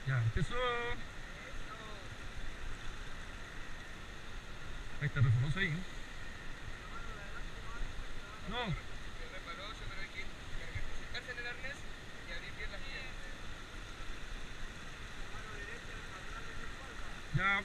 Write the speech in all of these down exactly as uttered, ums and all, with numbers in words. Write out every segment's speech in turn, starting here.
Ya, empezó. Ahí está reformoso ahí. No. Ya.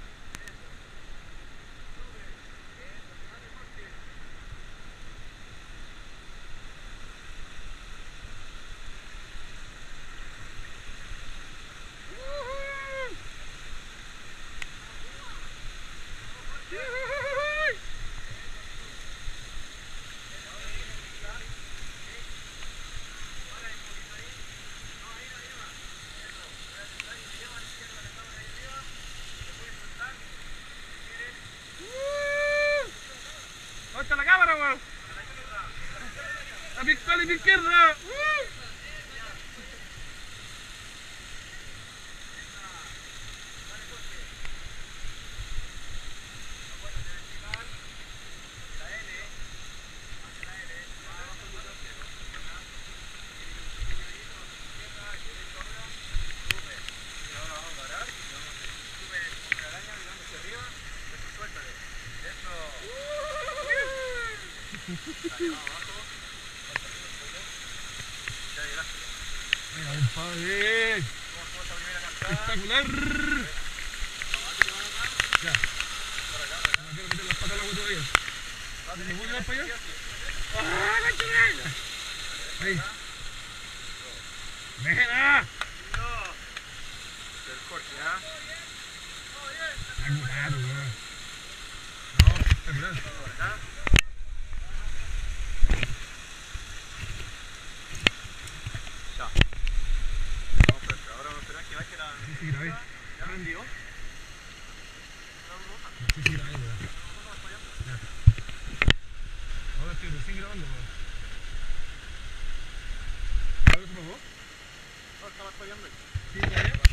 ¿Dónde está la cámara, weón? A mi espalda y mi izquierda. Mira, compadre. Espectacular. Ya. No quiero meter las patas al agua todavía. ¿Me puedo llevar para allá? ¡Ah, la chuleta! Ahí. ¡Mira! Espectacular, weón. No, espectacular. Sí, sí, grabé. ¿Ya prendió? Sí, sí, grabé, weón. Ya. Ahora estoy recién grabando, weón. ¿Ahora se apagó? No, estaba fallando. ¿Sí, todavía?